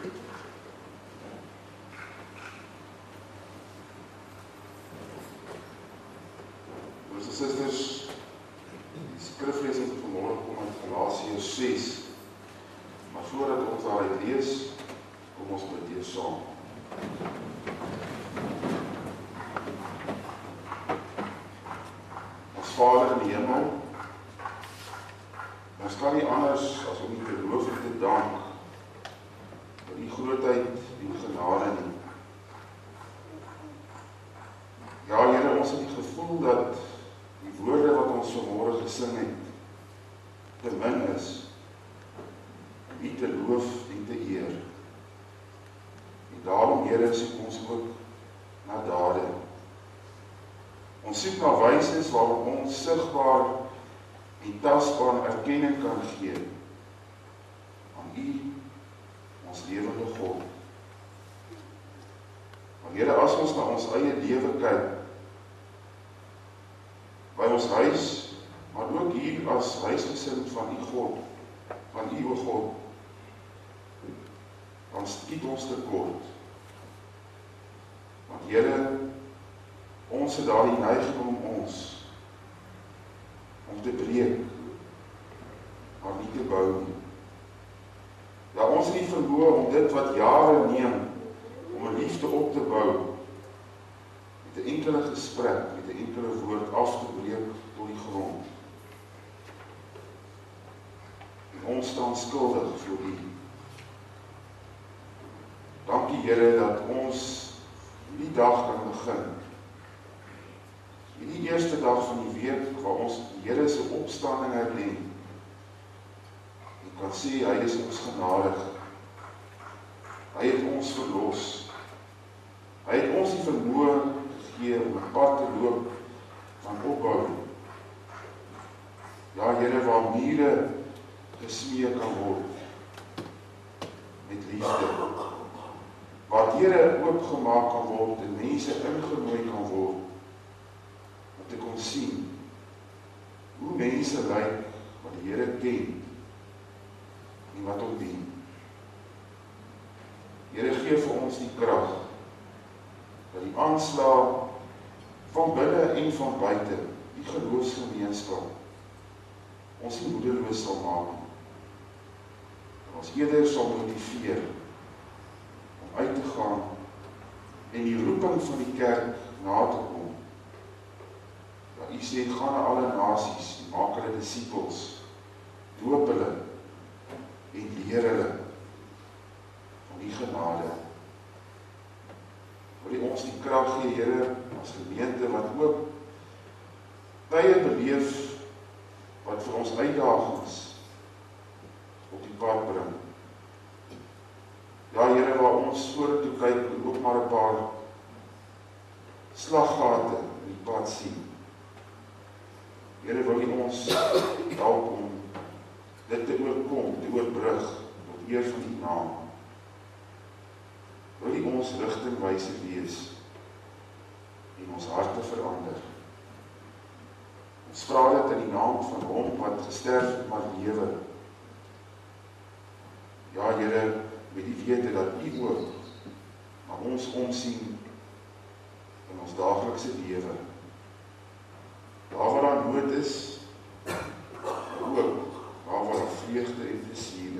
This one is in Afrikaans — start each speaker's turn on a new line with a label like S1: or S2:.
S1: Broers en susters, die skriflesing van vanmorgen kom uit Galasiërs 6. Maar voordat ons daaruit lees, kom ons bid eers saam. Ons Vader in die hemel, ons kan nie anders as om U te loof en te dank vir U grootheid en genade nie. Ja, Here, ons het die gevoel dat die woorde wat ons vanmorgen gesing het, te min is om U te loof en te eer. En daarom, Here, soek ons ook na dade. Ons soek na wyses waarop ons sigbaar en tasbaar erkenning kan gee aan U, ons lewende God. Want Here, as ons na ons eie lewe kyk, by ons huis, maar ook hier as huisgesin van U God, van U o God, dan skiet ons tekort. Want Here, ons het daar die neiging om ons om te breek, maar nie te bou nie. Ja, ons het nie vermoë om dit wat jare neem, om 'n liefde op te bou, met 'n enkele gesprek, met 'n enkele woord af te breek tot die grond. En ons staan skuldig voor U. Dankie, Here, dat ons die dag kan begin. Die eerste dag van die week waar ons die Here se opstanding herdenk. En kan sê hy is ons genadig. Hy het ons verlos. Hy het ons die vermoë gegee om 'n pad te loop van opbou. Ja, Here, waar mure gesmee kan word met liefde. Waar deure oopgemaak kan word en mense ingenooi kan word om te kon sien hoe mense lyk wat die Here ken en wat hom dien. Here, gee vir ons die krag dat die aanslag van binne en van buite, die geloofsgemeenskap, ons nie moedeloos sal maak nie. En ons eerder sal motiveer om uit te gaan en die roeping van die kerk na te kom. Ja, U sê, gaan na alle nasies en maak hulle disippels, doop hulle en leer hulle van die genade. Wil U ons die krag gee, Here, as gemeente wat ook tye beleef wat vir ons uitdagings op die pad bring. Ja, Here, waar ons vorentoe kyk en ook maar 'n paar slaggate in die pad sien. Here, wil U ons help om dit te oorkom, te oorbrug, tot eer van U naam. Wil U ons rigtingwyser wees en ons harte verander. Ons vra dit in die naam van Hom wat gesterf het maar lewe. Ja, Here, met die wete dat U ook na ons omsien in ons daaglikse lewe. Daar waar daar nood is, ook daar waar daar vreugde en plesier